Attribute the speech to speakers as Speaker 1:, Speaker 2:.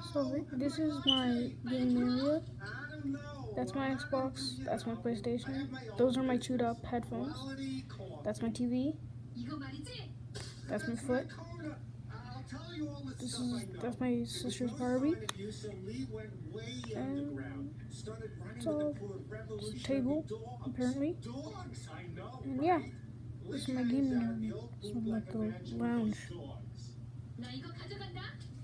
Speaker 1: So this is my game area. That's my Xbox. That's my PlayStation. Those are my chewed up headphones. That's my TV. That's my foot. That's my sister's Barbie. And it's all it's a table, apparently. And yeah, this is my gaming area. This is like the lounge.